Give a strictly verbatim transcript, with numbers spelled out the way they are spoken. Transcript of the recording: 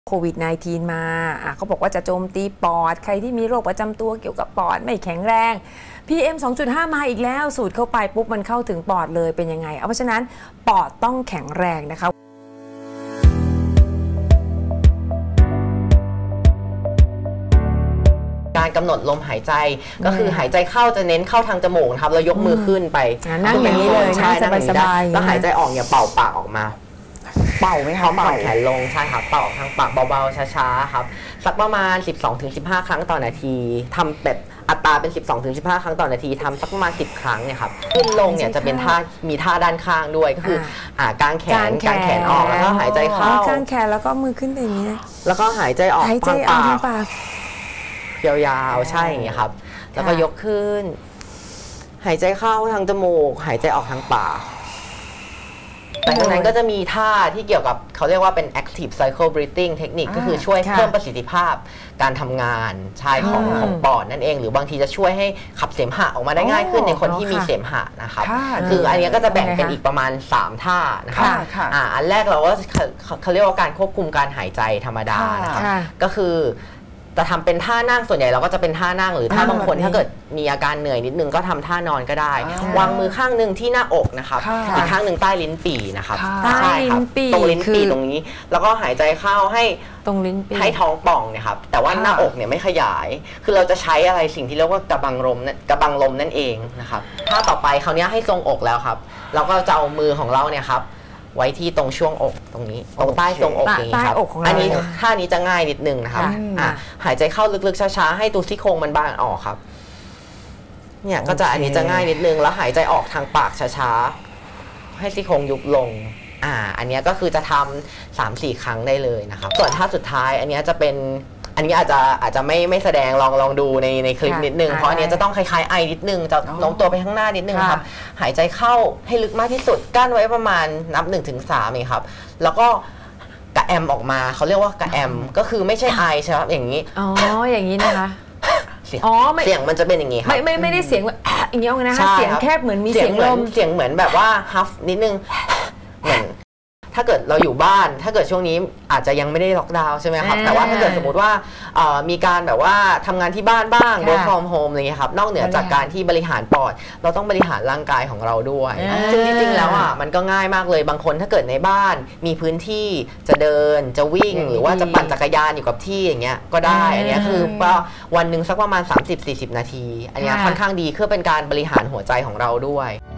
โควิด สิบเก้า มาอ่ะเขาบอกว่าจะโจมตีปอดใครที่มีโรคประจำตัวเกี่ยวกับปอดไม่แข็งแรง พี เอ็ม สองจุดห้า มาอีกแล้วสูดเข้าไปปุ๊บมันเข้าถึงปอดเลยเป็นยังไงเอาเพราะฉะนั้นปอดต้องแข็งแรงนะคะการกำหนดลมหายใจก็คือหายใจเข้าจะเน้นเข้าทางจมูกครับเรายกมือขึ้นไปนั่งอย่างนี้เลยนั่งสบายๆแล้วหายใจออกอย่าเป่าปากออกมาเป่าไหมครับเป่าแขนลงใช่ครับเป่าทางปากเบาๆช้าๆครับสักประมาณ สิบสองถึงสิบห้า ครั้งต่อนาทีทำแบบอัตราเป็น สิบสองถึงสิบห้า ครั้งต่อนาทีทำสักประมาณสิบครั้งเนี่ยครับขึ้นลงเนี่ยจะเป็นท่ามีท่าด้านข้างด้วยก็คืออ่ากางแขนกางแขนออกแล้วก็หายใจเข้ากางแขนแล้วก็มือขึ้นอย่างนี้แล้วก็หายใจออกหายใจออกทางปากยาวๆใช่อย่างนี้ครับแล้วก็ยกขึ้นหายใจเข้าทางจมูกหายใจออกทางปากแต่จากนั้นก็จะมีท่าที่เกี่ยวกับเขาเรียกว่าเป็น active cycle breathing เทคนิคก็คือช่วยเพิ่มประสิทธิภาพการทำงานใช่ของของปอดนั่นเองหรือบางทีจะช่วยให้ขับเสมหะออกมาได้ง่ายขึ้นในคนที่มีเสมหะนะครับคืออันนี้ก็จะแบ่งเป็นอีกประมาณสามท่านะครับอ่าอันแรกเราก็เขาเรียกว่าการควบคุมการหายใจธรรมดานะครับก็คือจะทำเป็นท่านั่งส่วนใหญ่เราก็จะเป็นท่านั่งหรือถ้าบางคนถ้าเกิดมีอาการเหนื่อยนิดนึงก็ทำท่านอนก็ได้วางมือข้างหนึ่งที่หน้าอกนะครับอีกข้างหนึ่งใต้ลิ้นปี่นะครับใช่ครับตรงลิ้นปี่ตรงนี้แล้วก็หายใจเข้าให้ตรงลิ้นปี่ให้ท้องป่องเนี่ยครับแต่ว่าหน้าอกเนี่ยไม่ขยายคือเราจะใช้อะไรสิ่งที่เรียกว่ากระบังลมกระบังลมนั่นเองนะครับท่าต่อไปคราวนี้ให้ทรงอกแล้วครับเราก็จะเอามือของเราเนี่ยครับไว้ที่ตรงช่วงอกตรงนี้ตรงใต้ทรงอกอย่างนี้ครับอันนี้ท่านี้จะง่ายนิดนึงนะครับอ่ะหายใจเข้าลึกๆช้าๆให้ตัวซี่โครงมันบานออกครับเนี่ยก็จะอันนี้จะง่ายนิดนึงแล้วหายใจออกทางปากช้าๆให้ซี่โครงยุบลงอ่าอันนี้ก็คือจะทำ สามสี่ ครั้งได้เลยนะครับส่วนท่าสุดท้ายอันนี้จะเป็นอันนี้อาจจะอาจจะไม่ไม่แสดงลองลองดูในในคลิปนิดนึงเพราะอันนี้จะต้องคล้ายๆไอนิดนึงจะโน้มตัวไปข้างหน้านิดนึงครับหายใจเข้าให้ลึกมากที่สุดกั้นไว้ประมาณนับ หนึ่งถึงสาม เองครับแล้วก็กระแอมออกมาเขาเรียกว่ากระแอมก็คือไม่ใช่ไอใช่ไหมอย่างนี้อ๋ออย่างนี้นะคะอ๋อเสียงมันจะเป็นอย่างนี้ครับไม่ไม่ไม่ได้เสียงแบบอย่างนี้นะคะเสียงแคบเหมือนมีเสียงลมเสียงเหมือนแบบว่าฮัฟนิดนึงเหมือนถ้าเกิดเราอยู่บ้านถ้าเกิดช่วงนี้อาจจะยังไม่ได้ล็อกดาวน์ใช่ไหมครับแต่ว่าถ้าเกิดสมมติว่ามีการแบบว่าทำงานที่บ้านบ้าง work from home อะไรเงี้ยครับนอกเหนือจากการที่บริหารปอดเราต้องบริหารร่างกายของเราด้วยซึ่งจริงๆแล้วอ่ะมันก็ง่ายมากเลยบางคนถ้าเกิดในบ้านมีพื้นที่จะเดินจะวิ่งหรือว่าจะปั่นจักรยานอยู่กับที่อย่างเงี้ยก็ได้อันนี้คือว่าวันหนึ่งสักประมาณ สามสิบถึงสี่สิบ นาทีอันนี้ค่อนข้างดีเพื่อเป็นการบริหารหัวใจของเราด้วย